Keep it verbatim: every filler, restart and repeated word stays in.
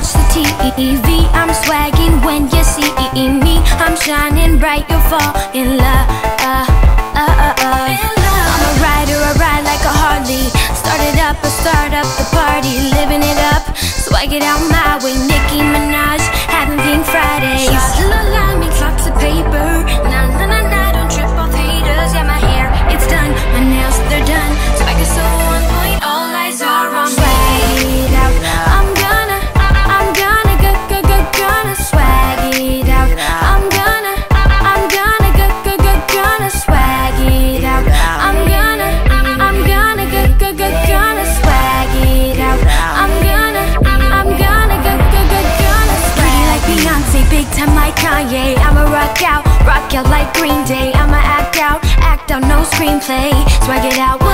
watch the T V. I'm swagging when you see me. I'm shining bright, you'll fall in love. uh, uh, uh, uh. I'm a rider, I ride like a Harley. Started up, I start up the party. Living it up, swag it out my way. Nicki Minaj, having Pink Fridays. Still alive, makes lots of paper. Nah, nah, nah, nah, don't trip off haters. Yeah, my hair, it's done, my nails, they're done. Swag is so on point, all eyes are on me. Swag it out, I'm gonna, I'm gonna, go, go, go, gonna swag it out. I'm gonna, I'm gonna, go, go, go, gonna swag it out. I'm gonna, I'm gonna, go, go, go, gonna swag it out. I'm gonna, I'm gonna, go, go, go, gonna swag. Pretty like Beyonce, big time like Kanye. I'ma rock out, rock out like Green Day. I'ma act out, act out, no screenplay. Swag it out.